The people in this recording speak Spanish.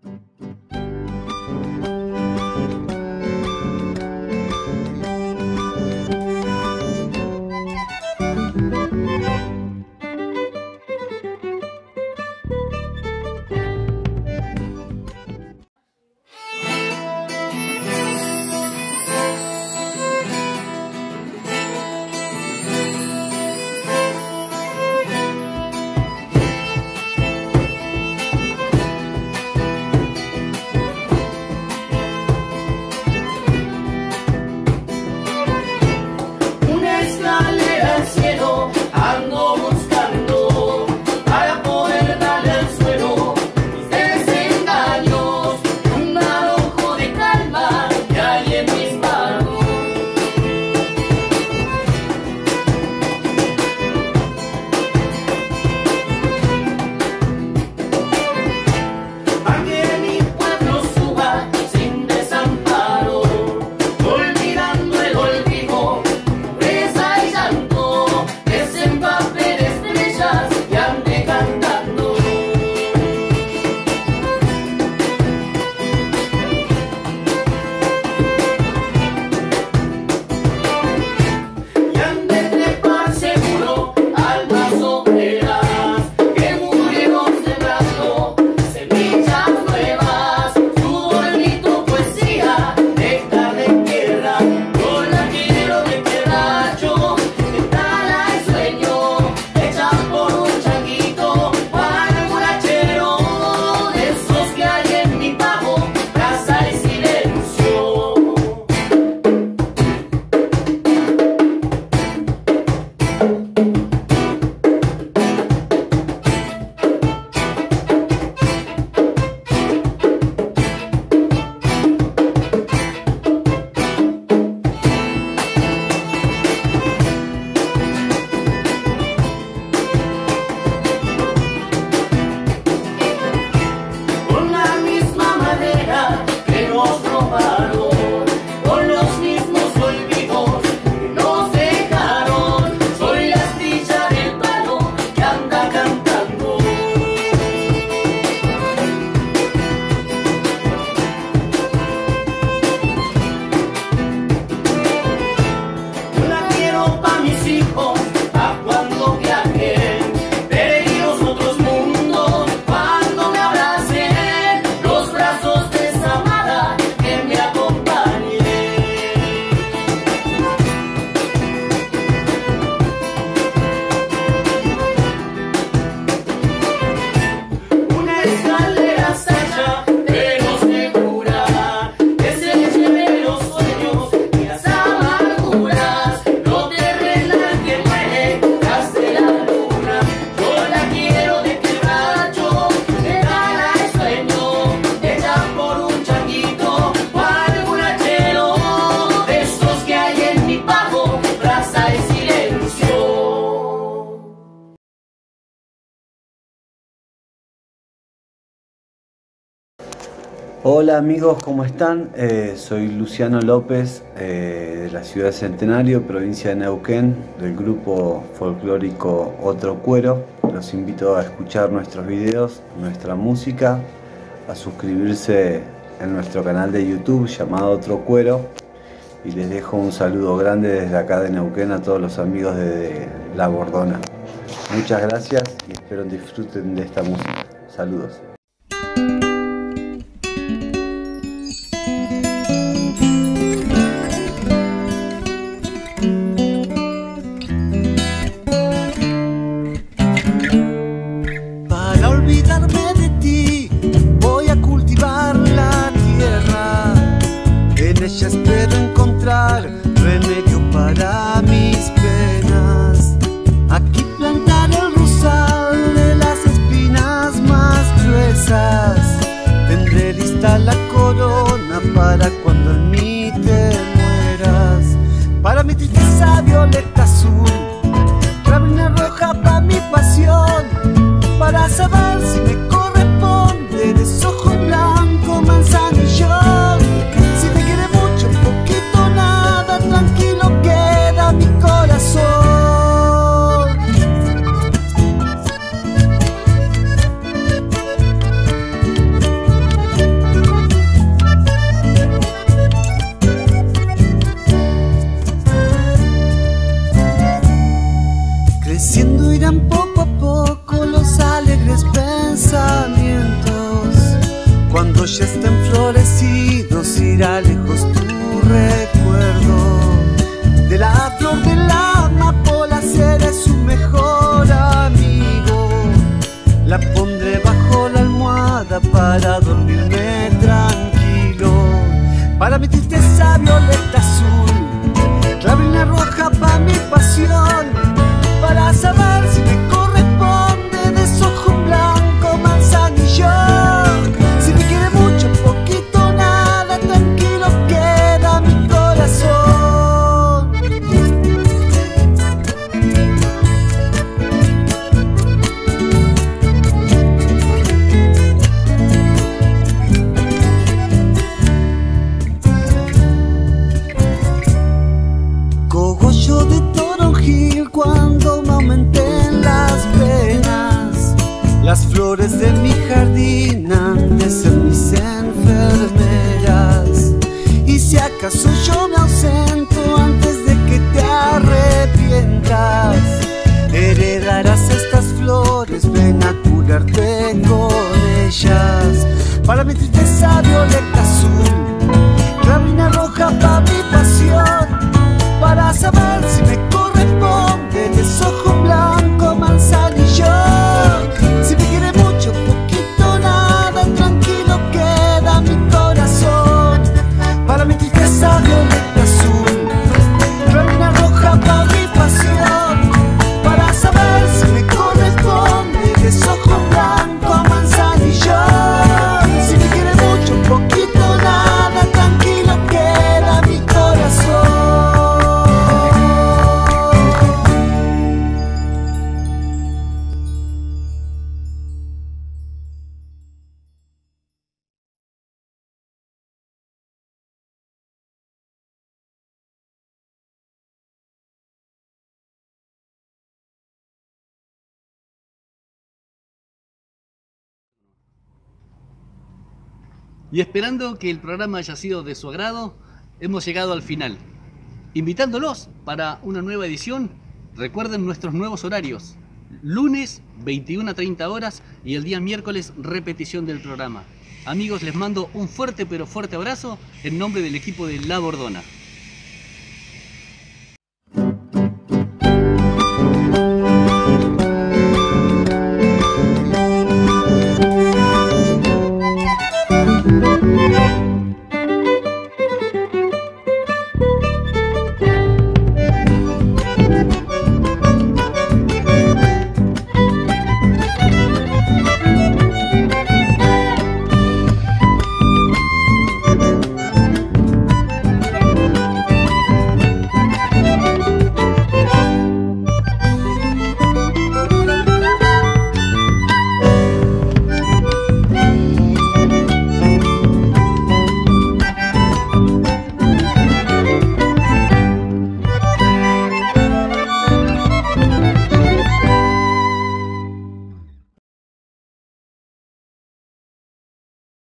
Hola amigos, ¿cómo están? Soy Luciano López de la ciudad de Centenario, provincia de Neuquén, del grupo folclórico Otro Cuero. Los invito a escuchar nuestros videos, nuestra música, a suscribirse en nuestro canal de YouTube llamado Otro Cuero, y les dejo un saludo grande desde acá de Neuquén a todos los amigos de La Bordona. Muchas gracias y espero disfruten de esta música. Saludos. Para olvidarme de ti, voy a cultivar la tierra. En ella espero encontrar remedio para mis penas. Aquí plantar el rosal de las espinas más crueles. diciendo irán poco a poco los alegres pensamientos. Cuando ya estén florecidos irá lejos tu recuerdo. De la flor de la amapola seré su mejor amigo. La pondré bajo la almohada para dormirme tranquilo. Para mi tristeza violeta azul, clavina roja para mi pasión. Para saber si me corresponde desojo un blanco manzanillo. Si me quiere mucho, poquito, nada, tranquilo queda mi corazón. Cogollo de toronjil cuando me aumenten las penas. Las flores de mi jardín han de ser mis enfermeras. Y si acaso yo me ausento antes de que te arrepientas, heredarás estas flores, ven a curarte con ellas. Para mi tristeza violeta azul, clavina roja para mi pasión. Para saber si me corresponde desojo un blanco manzanillo. Si me quiere mucho, poquito, nada, tranquilo queda mi corazón. Para mi tristeza violeta azul, clavina roja para mi pasión. Para saber si me corresponde desojo un blanco manzanillo. Si me quiere mucho, poquito, nada, tranquilo queda mi corazón. Y esperando que el programa haya sido de su agrado, hemos llegado al final. Invitándolos para una nueva edición, recuerden nuestros nuevos horarios. Lunes, 21 a 30 horas y el día miércoles, repetición del programa. Amigos, les mando un fuerte pero fuerte abrazo en nombre del equipo de La Bordona.